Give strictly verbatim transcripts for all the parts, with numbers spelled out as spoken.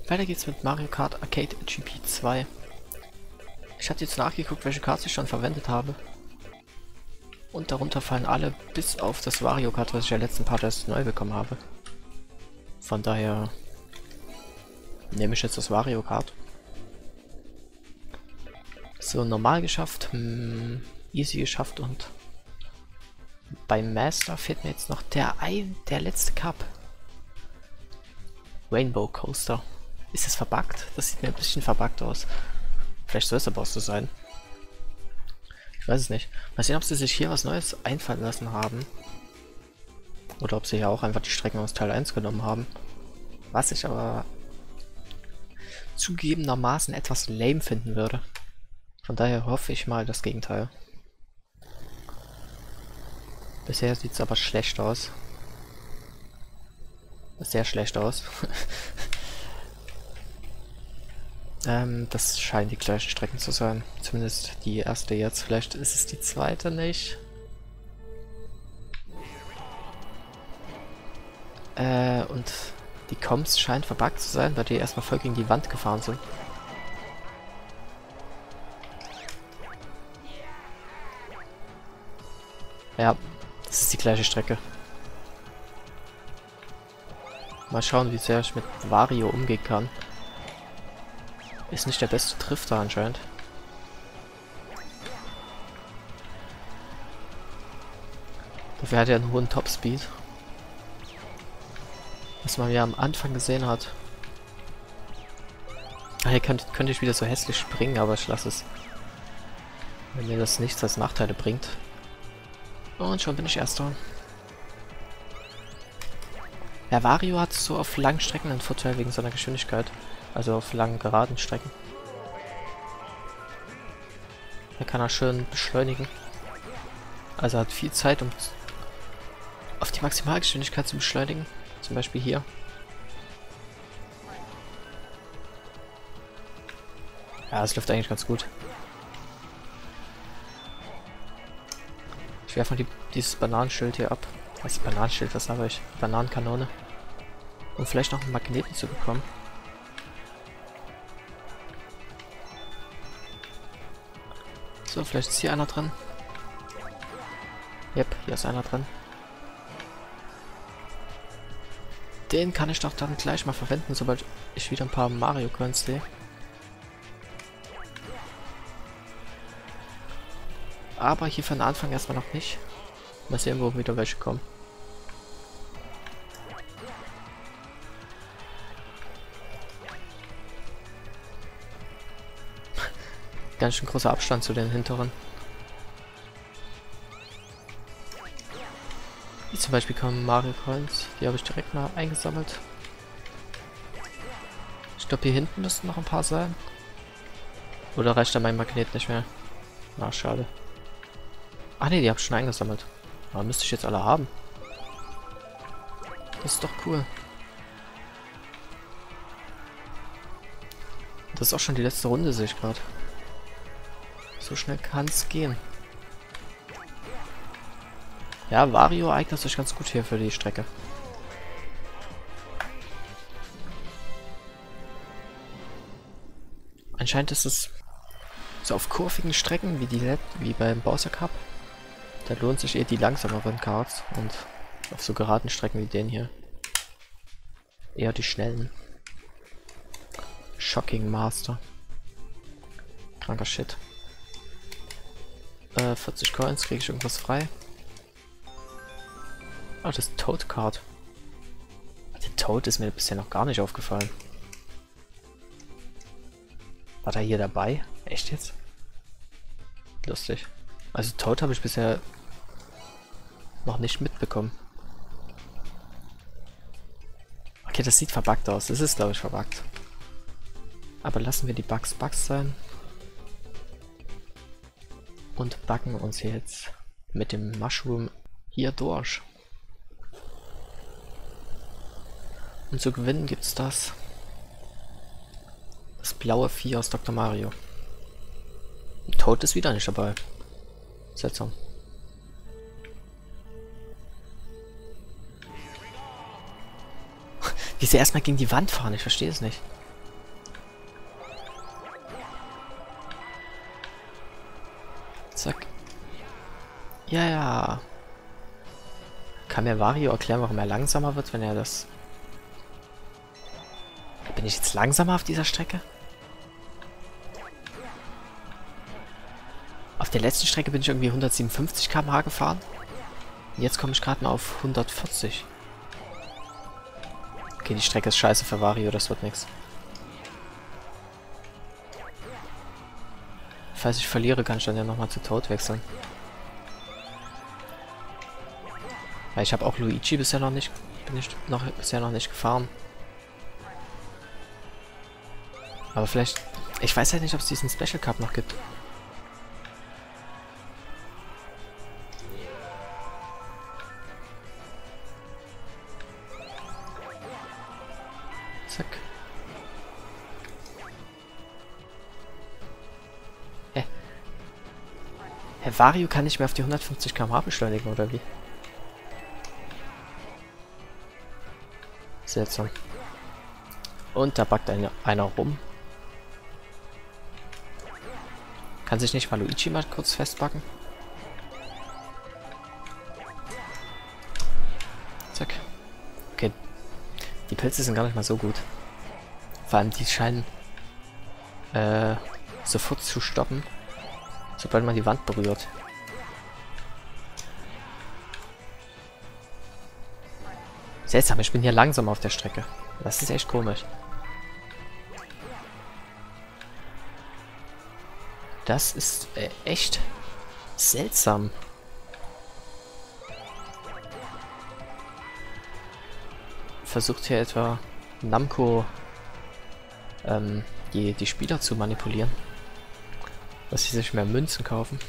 Weiter geht's mit Mario Kart Arcade G P zwei. Ich hatte jetzt nachgeguckt, welche Karts ich schon verwendet habe. Und darunter fallen alle, bis auf das Wario Kart, was ich ja letzten Part erst neu bekommen habe. Von daher nehme ich jetzt das Wario Kart. So, normal geschafft, hm, easy geschafft und beim Master fehlt mir jetzt noch der ein, der letzte Cup. Rainbow Coaster. Ist es verbuggt? Das sieht mir ein bisschen verbuggt aus. Vielleicht soll es aber auch so sein. Ich weiß es nicht. Mal sehen, ob sie sich hier was Neues einfallen lassen haben. Oder ob sie hier auch einfach die Strecken aus Teil eins genommen haben. Was ich aber zugegebenermaßen etwas lame finden würde. Von daher hoffe ich mal das Gegenteil. Bisher sieht es aber schlecht aus. Sehr schlecht aus. ähm, das scheinen die gleichen Strecken zu sein. Zumindest die erste jetzt. Vielleicht ist es die zweite nicht. Äh, und die Comms scheint verbuggt zu sein, weil die erstmal voll gegen die Wand gefahren sind. Ja, das ist die gleiche Strecke. Mal schauen, wie sehr ich mit Wario umgehen kann. Ist nicht der beste Drifter anscheinend. Dafür hat er einen hohen Topspeed. Was man ja am Anfang gesehen hat. Ah, hier könnte, könnte ich wieder so hässlich springen, aber ich lasse es. Wenn mir das nichts als Nachteile bringt. Und schon bin ich Erster. Ja, Wario hat so auf langen Strecken einen Vorteil wegen seiner Geschwindigkeit. Also auf langen, geraden Strecken. Da kann er schön beschleunigen. Also er hat viel Zeit, um auf die Maximalgeschwindigkeit zu beschleunigen. Zum Beispiel hier. Ja, es läuft eigentlich ganz gut. Ich werfe mal die, dieses Bananenschild hier ab. Was ist Bananenschild? Was habe ich? Bananenkanone. Um vielleicht noch einen Magneten zu bekommen. So, vielleicht ist hier einer drin. Yep, hier ist einer drin. Den kann ich doch dann gleich mal verwenden, sobald ich wieder ein paar Mario Coins sehe. Aber hier für den Anfang erstmal noch nicht. Mal sehen, wo wieder welche kommen. Ganz schön großer Abstand zu den hinteren. Wie zum Beispiel kommen Mario Coins. Die habe ich direkt mal eingesammelt. Ich glaube, hier hinten müssten noch ein paar sein. Oder reicht da mein Magnet nicht mehr? Na, schade. Ach ne, die habe ich schon eingesammelt. Aber müsste ich jetzt alle haben. Das ist doch cool. Das ist auch schon die letzte Runde, sehe ich gerade. So schnell kann es gehen. Ja, Wario eignet sich ganz gut hier für die Strecke. Anscheinend ist es so auf kurvigen Strecken wie die wie beim Bowser Cup. Da lohnt sich eher die langsameren Karts und auf so geraden Strecken wie den hier eher die schnellen. Shocking Master. Kranker Shit. Äh, vierzig Coins, kriege ich irgendwas frei? Ah, das Toad Card. Der Toad ist mir bisher noch gar nicht aufgefallen. War der hier dabei? Echt jetzt? Lustig. Also Toad habe ich bisher noch nicht mitbekommen. Okay, das sieht verbuggt aus. Das ist, glaube ich, verbuggt. Aber lassen wir die Bugs Bugs sein. Und backen uns jetzt mit dem Mushroom hier durch. Und zu gewinnen gibt's das. Das blaue Vieh aus Doktor Mario. Toad ist wieder nicht dabei. Seltsam. Wie sie erstmal gegen die Wand fahren, ich verstehe es nicht. Zack. Ja, ja. Kann mir Wario erklären, warum er langsamer wird, wenn er das... Bin ich jetzt langsamer auf dieser Strecke? Auf der letzten Strecke bin ich irgendwie hundertsiebenundfünfzig Kilometer pro Stunde gefahren. Und jetzt komme ich gerade mal auf hundertvierzig. Okay, die Strecke ist scheiße für Wario, das wird nichts. Falls ich verliere, kann ich dann ja nochmal zu Toad wechseln. Weil ich habe auch Luigi bisher noch nicht, bin ich noch bisher noch nicht gefahren. Aber vielleicht, ich weiß halt nicht, ob es diesen Special Cup noch gibt. Zack. Hä? Herr Wario kann nicht mehr auf die hundertfünfzig Kilometer pro Stunde beschleunigen, oder wie? Seltsam. Und da backt eine, einer rum. Kann sich nicht mal Luigi mal kurz festbacken? Zack. Okay. Die Pilze sind gar nicht mal so gut. Vor allem die scheinen äh, sofort zu stoppen, sobald man die Wand berührt. Seltsam, ich bin hier langsam auf der Strecke. Das ist echt komisch. Das ist äh, echt seltsam. Versucht hier etwa Namco ähm, die, die Spieler zu manipulieren. Dass sie sich mehr Münzen kaufen.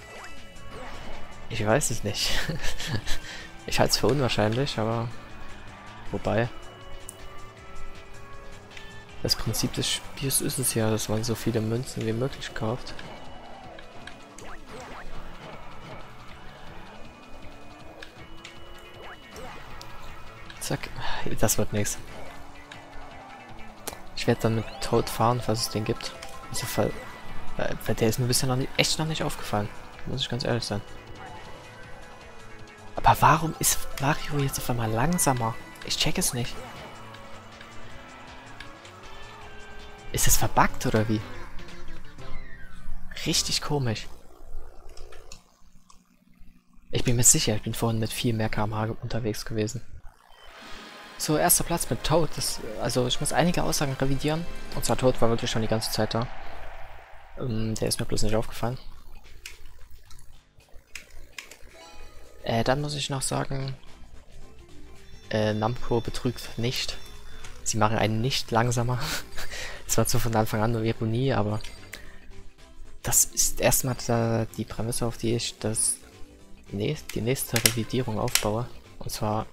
Ich weiß es nicht. Ich halte es für unwahrscheinlich, aber wobei. Das Prinzip des Spiels ist es ja, dass man so viele Münzen wie möglich kauft. Zack. Das wird nichts. Ich werde dann mit Toad fahren, falls es den gibt. Also, Fall, äh, der ist mir bisher noch nicht, echt noch nicht aufgefallen. Muss ich ganz ehrlich sein. Aber warum ist Wario jetzt auf einmal langsamer? Ich check es nicht. Ist es verbuggt oder wie? Richtig komisch. Ich bin mir sicher, ich bin vorhin mit viel mehr Kilometer pro Stunde unterwegs gewesen. So, erster Platz mit Toad. Das, also ich muss einige Aussagen revidieren. Und zwar Toad war wirklich schon die ganze Zeit da. Ähm, der ist mir bloß nicht aufgefallen. Äh, dann muss ich noch sagen, äh, Namco betrügt nicht. Sie machen einen nicht langsamer. Das war zwar von Anfang an nur Ironie, aber das ist erstmal da die Prämisse, auf die ich das nächst, die nächste Revidierung aufbaue. Und zwar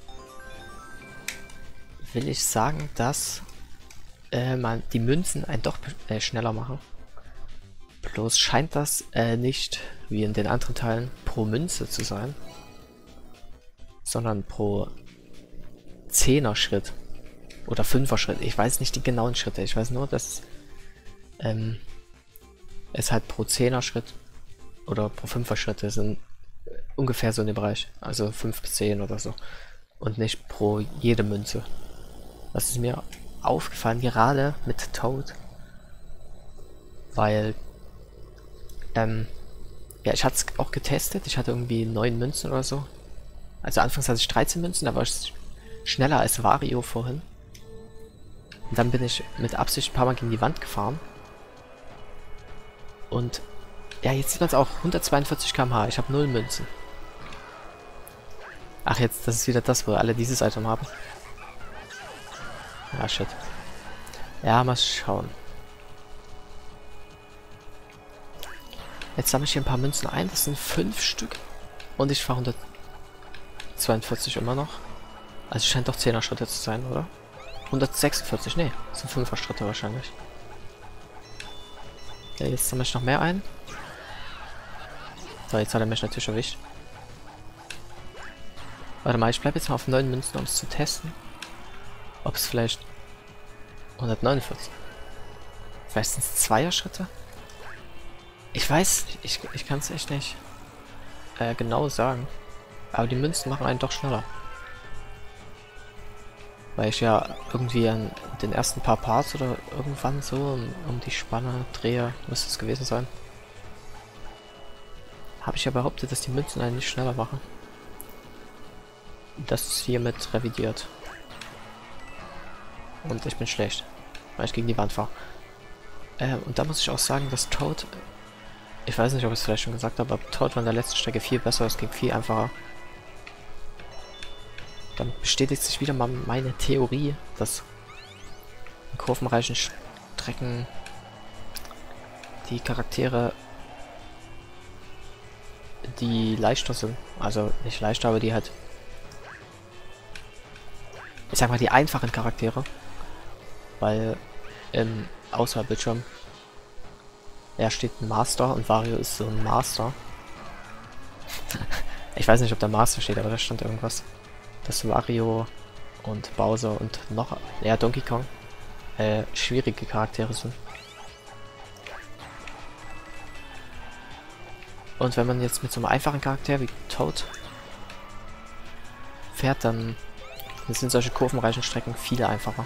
will ich sagen, dass äh, man die Münzen ein doch äh, schneller machen. Bloß scheint das äh, nicht, wie in den anderen Teilen, pro Münze zu sein, sondern pro zehner Schritt oder fünfer Schritt. Ich weiß nicht die genauen Schritte. Ich weiß nur, dass ähm, es halt pro zehner Schritt oder pro fünfer Schritte sind, ungefähr so in dem Bereich. Also fünf bis zehn oder so. Und nicht pro jede Münze. Das ist mir aufgefallen, gerade mit Toad. Weil, ähm, ja, ich hatte es auch getestet. Ich hatte irgendwie neun Münzen oder so. Also anfangs hatte ich dreizehn Münzen, da war ich schneller als Wario vorhin. Und dann bin ich mit Absicht ein paar Mal gegen die Wand gefahren. Und, ja, jetzt sieht man es auch, hundertzweiundvierzig Kilometer pro Stunde. Ich habe null Münzen. Ach, jetzt, das ist wieder das, wo alle dieses Item haben. Ah, shit. Ja, mal schauen. Jetzt sammle ich hier ein paar Münzen ein. Das sind fünf Stück. Und ich fahre hundertzweiundvierzig immer noch. Also scheint doch zehner Schritte zu sein, oder? hundertsechsundvierzig, nee. Das sind fünfer Schritte wahrscheinlich. Ja, jetzt sammle ich noch mehr ein. So, jetzt hat er mich natürlich erwischt. Warte mal, ich bleibe jetzt mal auf neun Münzen, um es zu testen. Ob es vielleicht hundertneunundvierzig. Vielleicht sind es Zweier-Schritte? Ich weiß, ich, ich kann es echt nicht äh, genau sagen. Aber die Münzen machen einen doch schneller. Weil ich ja irgendwie an den ersten paar Parts oder irgendwann so um, um die Spanne drehe, müsste es gewesen sein. Habe ich ja behauptet, dass die Münzen einen nicht schneller machen. Das ist hiermit revidiert. Und ich bin schlecht, weil ich gegen die Wand fahre. Äh, und da muss ich auch sagen, dass Toad, ich weiß nicht, ob ich es vielleicht schon gesagt habe, aber Toad war in der letzten Strecke viel besser, es ging viel einfacher. Dann bestätigt sich wieder mal meine Theorie, dass in kurvenreichen Strecken die Charaktere, die leichter sind, also nicht leichter, aber die halt, ich sag mal, die einfachen Charaktere, weil im Auswahlbildschirm, er steht ein Master und Wario ist so ein Master. Ich weiß nicht, ob der Master steht, aber da stand irgendwas. Dass Wario und Bowser und noch, ja, Donkey Kong, äh, schwierige Charaktere sind. Und wenn man jetzt mit so einem einfachen Charakter wie Toad fährt, dann sind solche kurvenreichen Strecken viel einfacher.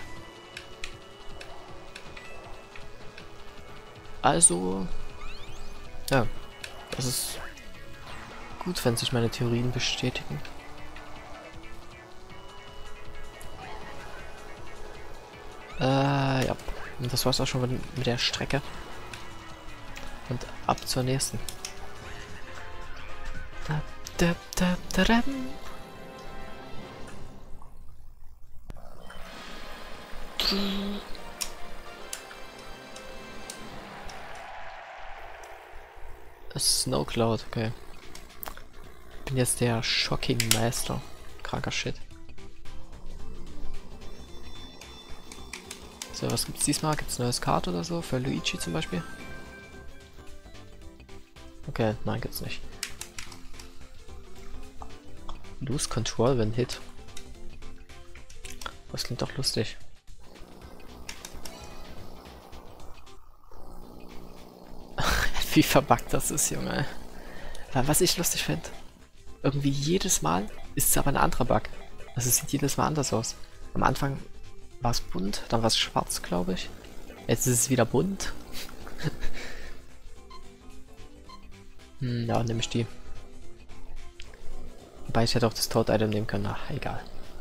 Also, ja, das ist gut, wenn sich meine Theorien bestätigen. Äh, ja. Und das war's auch schon mit, mit der Strecke. Und ab zur nächsten. Da, da, da, da, da. Snow Cloud, okay. Bin jetzt der Shocking Master. Kranker Shit. So, was gibt's diesmal? Gibt's ein neues Kart oder so? Für Luigi zum Beispiel? Okay, nein, gibt's nicht. Lose Control when hit. Das klingt doch lustig. Wie verbuggt das ist, Junge. Aber was ich lustig finde, irgendwie jedes Mal ist es aber ein anderer Bug. Also es sieht jedes Mal anders aus. Am Anfang war es bunt, dann war es schwarz, glaube ich. Jetzt ist es wieder bunt. hm, ja, nehme ich die. Wobei ich hätte auch das Toad-Item nehmen können. Ach, egal.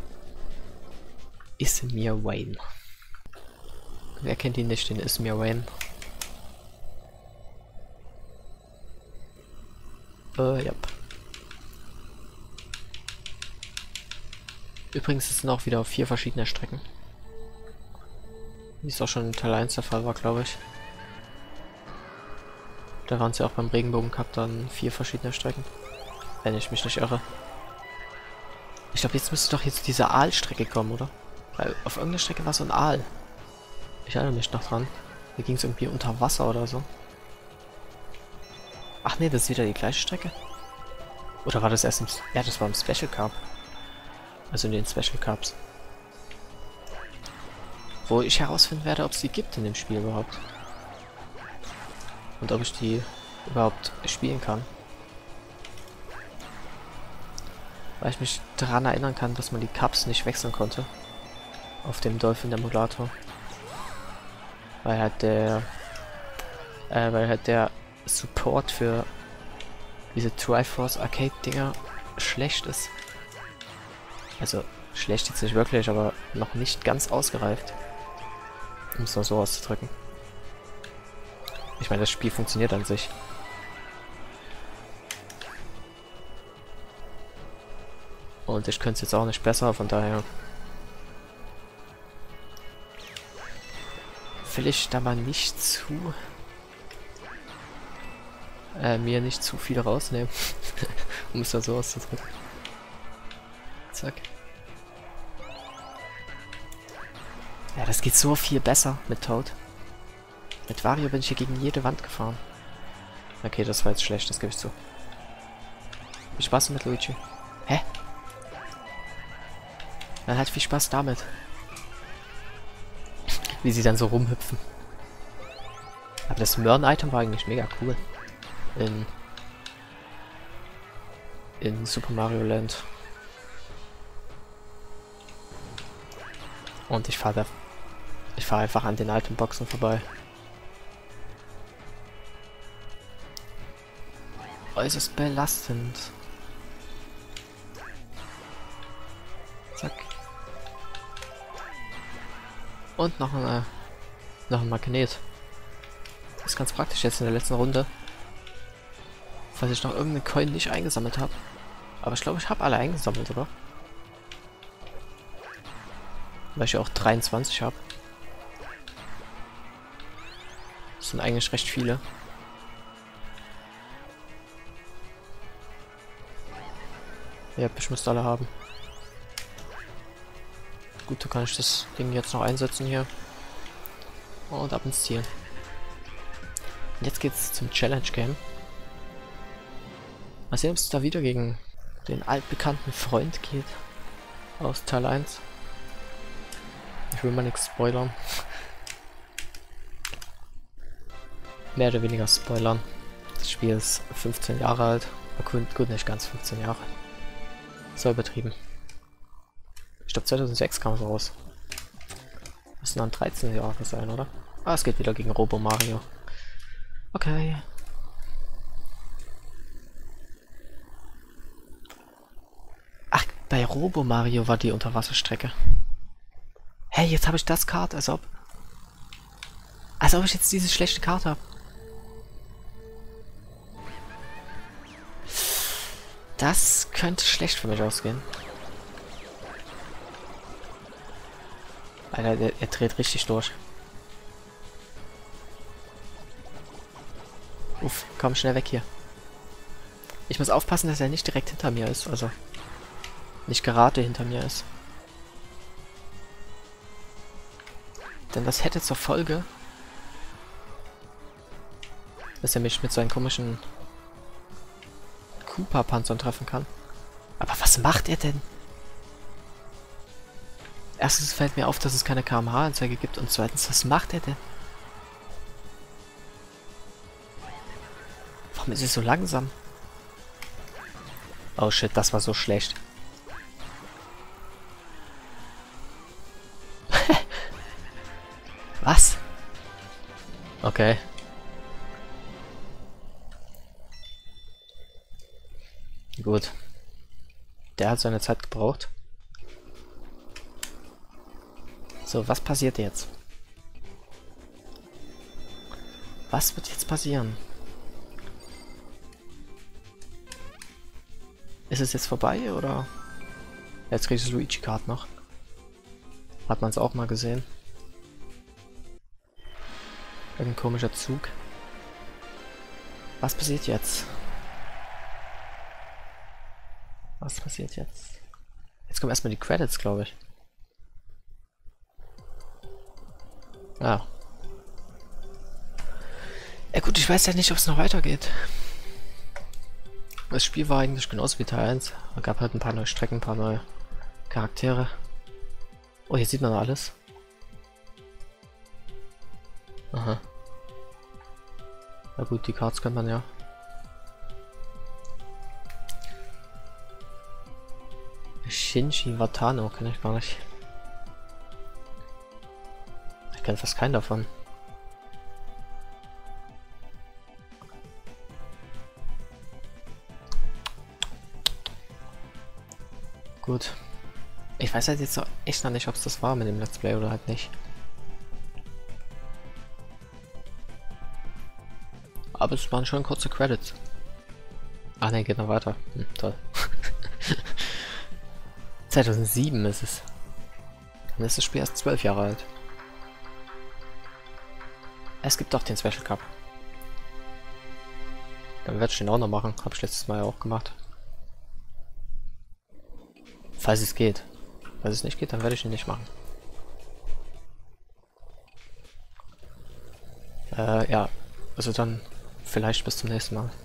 Ismir Wayne. Wer kennt ihn nicht, den Ismir Wayne? Äh, ja. Übrigens ist es auch wieder auf vier verschiedene Strecken. Wie es auch schon in Teil eins der Fall war, glaube ich. Da waren es ja auch beim Regenbogen Cup dann vier verschiedene Strecken. Wenn ich mich nicht irre. Ich glaube, jetzt müsste doch jetzt diese Aalstrecke kommen, oder? Weil auf irgendeiner Strecke war so ein Aal. Ich erinnere mich noch dran. Hier ging es irgendwie unter Wasser oder so. Ach nee, das ist wieder die gleiche Strecke. Oder war das erst im... Ja, das war im Special Cup. Also in den Special Cups. Wo ich herausfinden werde, ob es die gibt in dem Spiel überhaupt. Und ob ich die überhaupt spielen kann. Weil ich mich daran erinnern kann, dass man die Cups nicht wechseln konnte. Auf dem Dolphin Emulator. Weil halt der... Äh, weil halt der Support für diese Triforce Arcade Dinger schlecht ist. Also schlecht jetzt nicht wirklich, aber noch nicht ganz ausgereift. Um es mal so auszudrücken. Ich meine, das Spiel funktioniert an sich. Und ich könnte es jetzt auch nicht besser, von daher will ich da mal nicht zu äh, mir nicht zu viel rausnehmen, um es da so auszudrücken. Zack. Ja, das geht so viel besser mit Toad. Mit Wario bin ich hier gegen jede Wand gefahren. Okay, das war jetzt schlecht, das gebe ich zu. Viel Spaß mit Luigi. Hä? Dann halt viel Spaß damit. Wie sie dann so rumhüpfen. Aber das Mörn-Item war eigentlich mega cool. in in Super Mario Land. Und ich fahre ich fahre einfach an den alten Boxen vorbei. Äußerst belastend. Zack. Und noch eine, noch ein Magnet. Das ist ganz praktisch jetzt in der letzten Runde. Falls ich noch irgendeinen Coin nicht eingesammelt habe. Aber ich glaube, ich habe alle eingesammelt, oder? Weil ich ja auch dreiundzwanzig habe. Das sind eigentlich recht viele. Ja, ich müsste alle haben. Gut, dann kann ich das Ding jetzt noch einsetzen hier. Und ab ins Ziel. Und jetzt geht's zum Challenge Game. Mal sehen, ob es da wieder gegen den altbekannten Freund geht. Aus Teil eins. Ich will mal nichts spoilern. Mehr oder weniger spoilern. Das Spiel ist fünfzehn Jahre alt. Gut, gut, nicht ganz fünfzehn Jahre. So übertrieben. Ich glaube zweitausendsechs kam es raus. Müssen dann dreizehn Jahre sein, oder? Ah, es geht wieder gegen Robo Mario. Okay. Ach, bei Robo Mario war die Unterwasserstrecke. Hey, jetzt habe ich das Kart, als ob... Als ob ich jetzt diese schlechte Karte habe. Das könnte schlecht für mich ausgehen. Alter, der, er dreht richtig durch. Uff, komm schnell weg hier. Ich muss aufpassen, dass er nicht direkt hinter mir ist, also nicht gerade hinter mir ist. Denn das hätte zur Folge, dass er mich mit seinen komischen Koopa-Panzern treffen kann. Aber was macht er denn? Erstens fällt mir auf, dass es keine K M H-Anzeige gibt und zweitens, was macht er denn? Warum ist er so langsam? Oh shit, das war so schlecht. Was? Okay. Gut. Der hat seine Zeit gebraucht. So, was passiert jetzt? Was wird jetzt passieren? Ist es jetzt vorbei oder? Jetzt kriege ich das Luigi-Card noch. Hat man es auch mal gesehen. Irgendein komischer Zug. Was passiert jetzt? Was passiert jetzt? Jetzt kommen erstmal die Credits, glaube ich. Ja. Ja gut, ich weiß ja nicht, ob es noch weitergeht. Das Spiel war eigentlich genauso wie Teil eins. Es gab halt ein paar neue Strecken, ein paar neue Charaktere. Oh, hier sieht man alles. Aha. Na gut, die Cards kann man ja. Shinji Watano kenne ich gar nicht. Ich kenne fast keinen davon. Gut. Ich weiß halt jetzt noch echt noch nicht, ob es das war mit dem Let's Play oder halt nicht. Aber es waren schon kurze Credits. Ach ne, geht noch weiter. Hm, toll. zweitausendsieben ist es. Dann ist das Spiel erst zwölf Jahre alt. Es gibt doch den Special Cup. Dann werde ich den auch noch machen. Habe ich letztes Mal ja auch gemacht. Falls es geht. Falls es nicht geht, dann werde ich ihn nicht machen. Äh, ja. Also dann vielleicht bis zum nächsten Mal.